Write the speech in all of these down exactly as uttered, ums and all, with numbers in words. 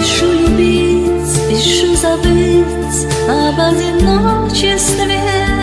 Спешу любить, спешу забыть об одиночестве.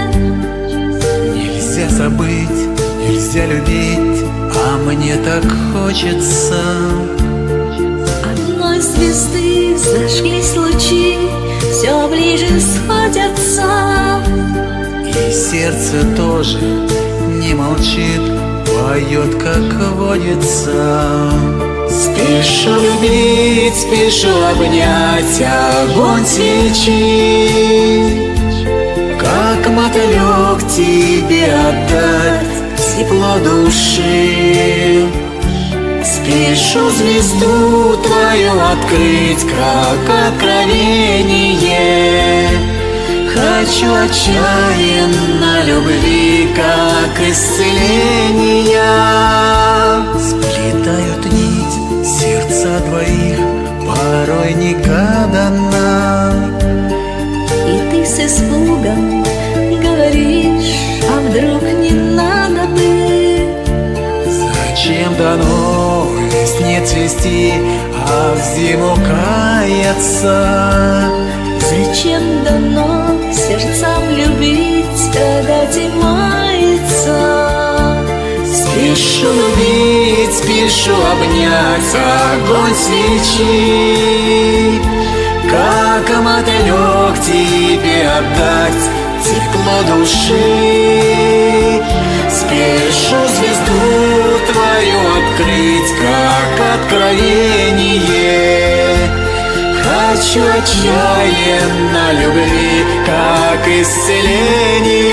Нельзя забыть, нельзя любить, а мне так хочется. Одной звезды зажглись лучи, все ближе сходятся. И сердце тоже не молчит, поет, как водится. Спешу любить, спешу обнять огонь свечи, как мотылек тебе отдать тепло души. Спешу звезду твою открыть, как откровение. Хочу отчаянно любви, как исцеления. Сплетают нить сердца двоих, порой негаданно. И ты с испугом говоришь, а вдруг не надо бы? Зачем дано весне цвести, а в зиму каяться? Зачем дано сердцам любить, когда темается? Спешу любить, спешу обнять огонь свечи, как мотылек тебе отдать тепло души. Спешу звезду твою открыть, как откровение. Хочу отчаянно любви, как исцеления.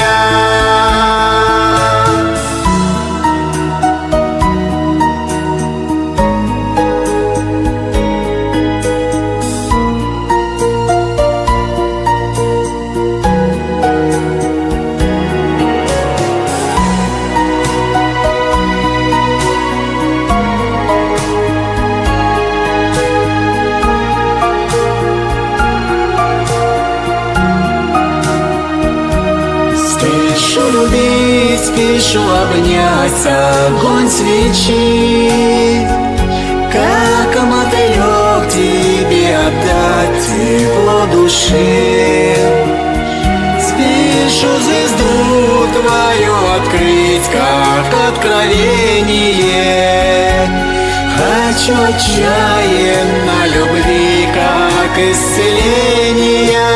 Спешу любить, спешу обнять огонь свечи, как мотылек тебе отдать тепло души. Спешу звезду твою открыть, как откровение. Хочу отчаянно любви, как исцеления.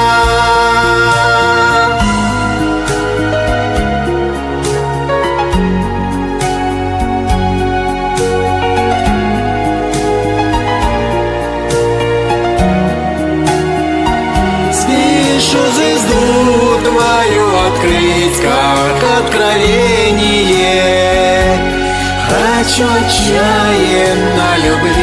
Спешу звезду твою открыть, как откровение. Хочу отчаянно любви,